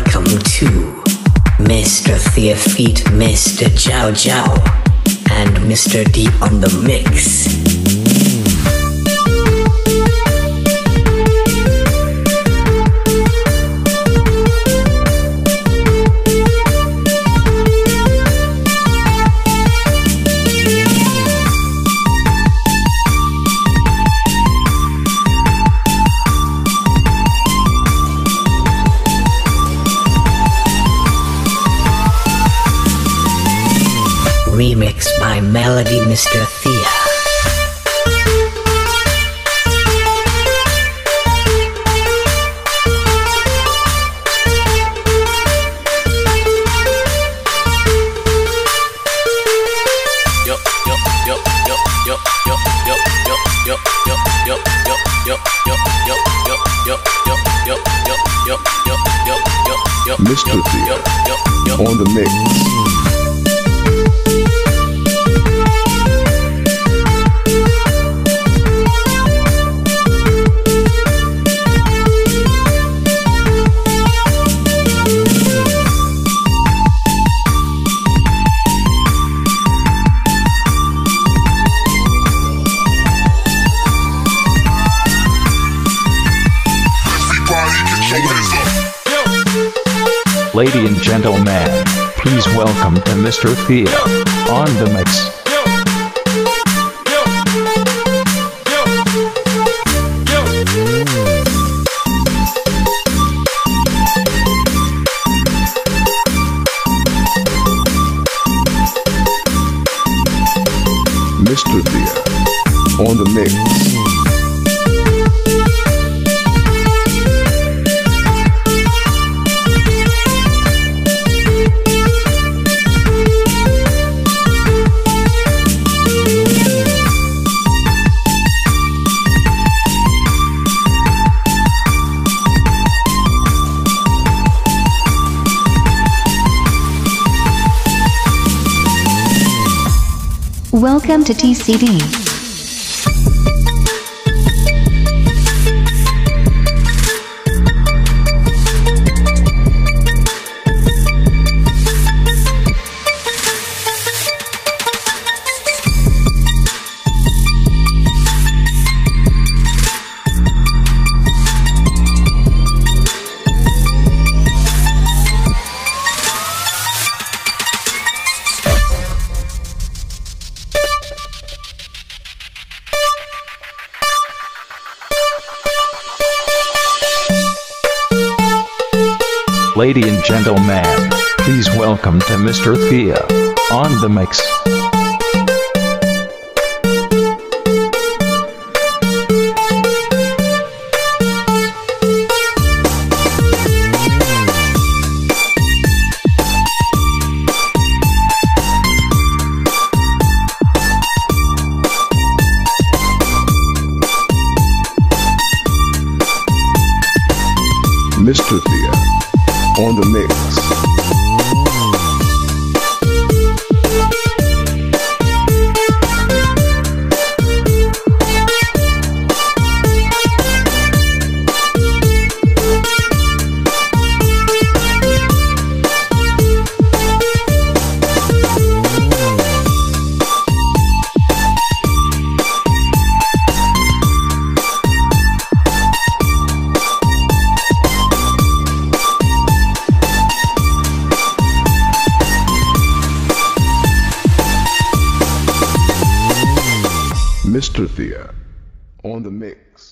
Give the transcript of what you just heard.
welcome to Mr. Thea Feet, Mr. Chav Chav, and Mr. D on the mix. Remix by Melody, Mr. Thea. Mr. Thea on the mix. Ladies and gentlemen, please welcome to Mr. Thea on the mix. Mr. Thea on the mix. Welcome to TCD. Ladies and gentlemen, please welcome to Mr. Thea on the mix. Mr. Thea on the mix. Mr. Thea on the mix.